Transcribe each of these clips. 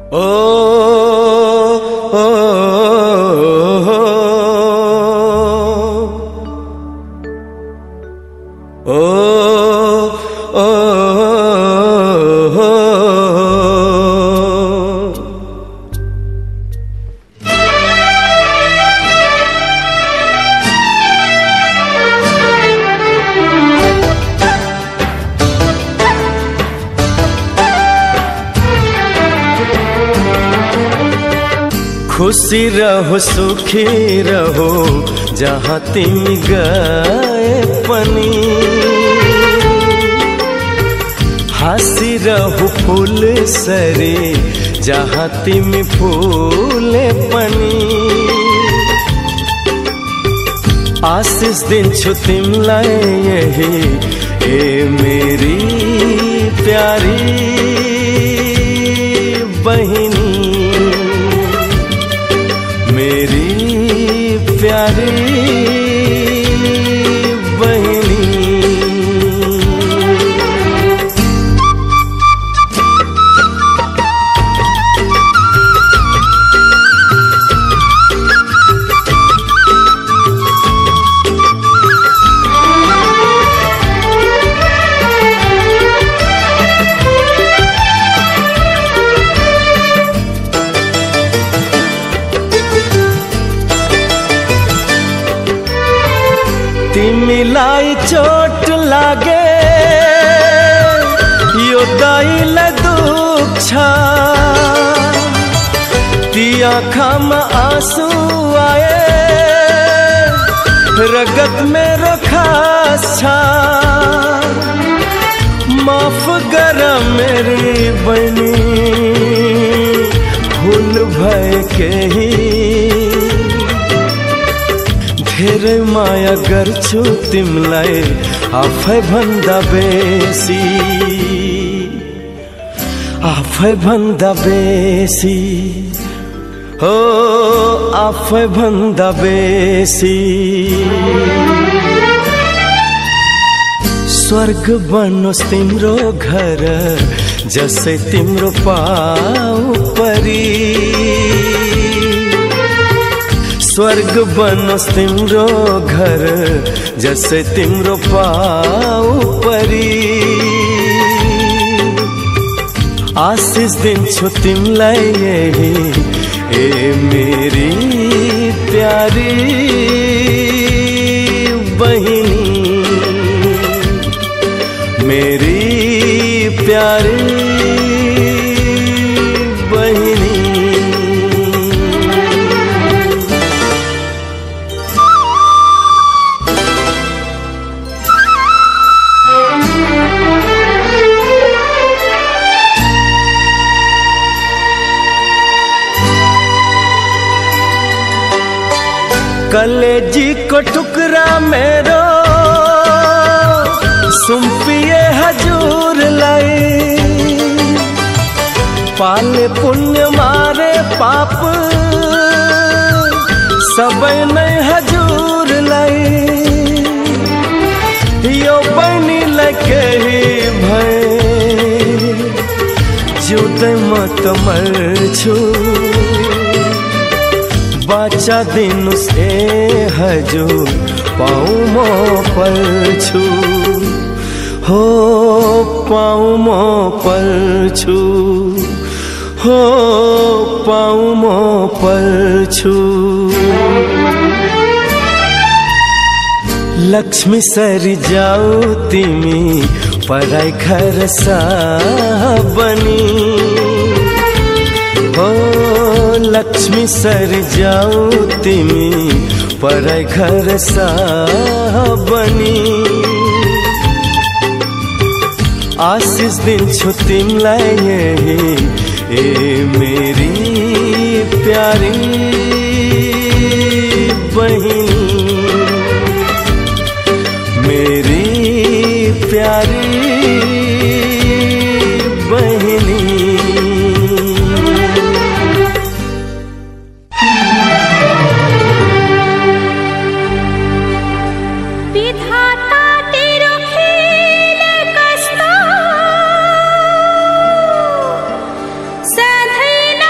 ओ ओ ओ ओ खुशी रहो सुखी रहो जहाँ तुम गए पनी, हंसी रहो फूल सरे जहाँ तुम फूले पनी। आशीष दिन छु तुम लाए यही ए मेरी प्यारी बहिनी, मेरी प्यारी बहिनी। तिमिलाई चोट लागे यो दाइल दुख छ, ती आँखामा आंसू आए रगत मेरो खास छ। माफ गर मेरी बहिनी भूल भए केही, धेरै माया गर्छु तिमलाई आफै भन्दा बेसी, आफै भन्दा बेसी, हो आफै भन्दा बेसी। स्वर्ग बनोस् तिम्रो घर जसै तिम्रो पाउ परी, स्वर्ग बनोस् तिम्रो घर जसै तिम्रो पाउ परी। आशीष दिन्छु तिमलाई यही ए मेरी प्यारी बहिनी, मेरी प्यारी बहिनी। कलेजी को टुकड़ा मेरो सुम्पिए हजूर लाई, पाले पुण्य मारे पाप सबै नै हजूर लाई। यो बनी लकेही भए जुदै म त मर्छु, बाचा दिनुस् ए हजुर पाउ म पल्छु, हो पाउ म पल्छु, हो पाउ म पल्छु। लक्ष्मी सरी जाऊ तिमी पराई घर सा बनी, हो लक्ष्मी सर जाऊ तिमी पराई घर सा बनी। आशीष दिन्छु तिमलाई यही ए मेरी प्यारी बहिनी, मेरी प्यारी बहिनी। विधाता तेरो खेल कस्तो सधैँ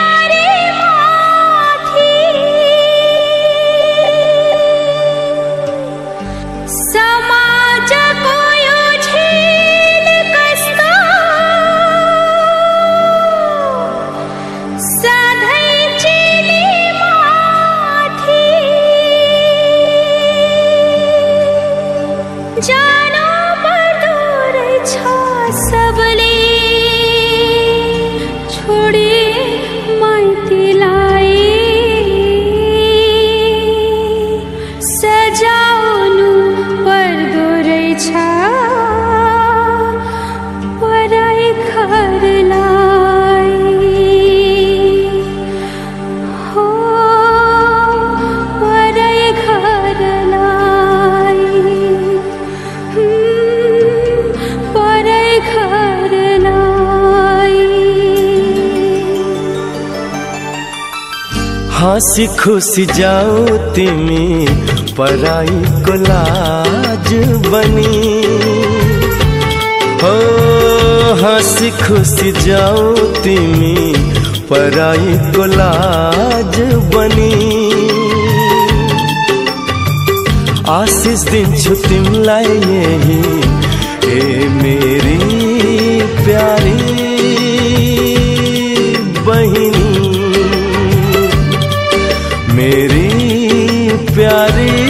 हाँसी खुशी जाओ तिमी पराई को लाज बनी हो हाँसी खुशी जाओ तिमी पराई को लाज बनी आशीष दिन्छु तिमलाई यही ए मेरी प्यारी बहिनी मेरी प्यारी